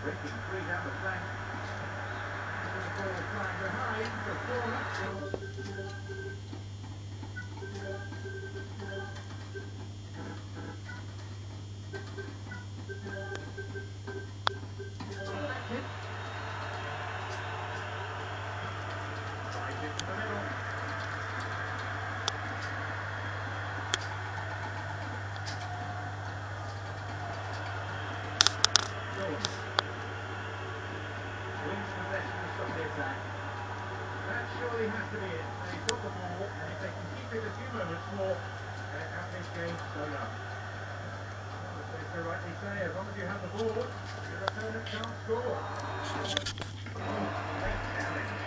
breaking free down the flank. With the ball flag behind for corner. Deflected. Drives it to the middle. George. Wins possession to stop the attack. That surely has to be it. They've got the ball, and if they can keep it a few moments more, they're out this game sewn up. Well, as they so rightly say, as long as you have the ball, your opponent can't score. Late challenge.